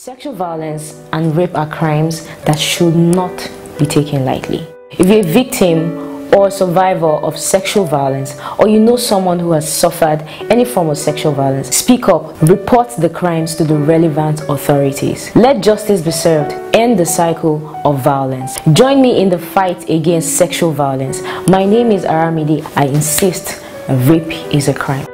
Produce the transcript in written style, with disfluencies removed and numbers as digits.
Sexual violence and rape are crimes that should not be taken lightly. If you're a victim or a survivor of sexual violence, or you know someone who has suffered any form of sexual violence, speak up, report the crimes to the relevant authorities. Let justice be served, end the cycle of violence. Join me in the fight against sexual violence. My name is Aramide. I insist, rape is a crime.